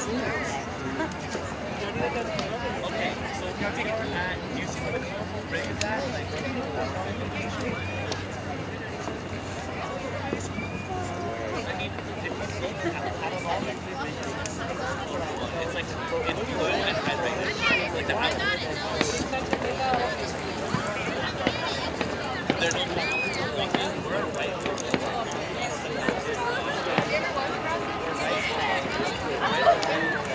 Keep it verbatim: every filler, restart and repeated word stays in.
Okay, so now take it from that. Do you see where the colorful ring is at? Like, I mean, if you look out of all the it's like, it's blue and red, right? Like the outline. There's no word, right? Right?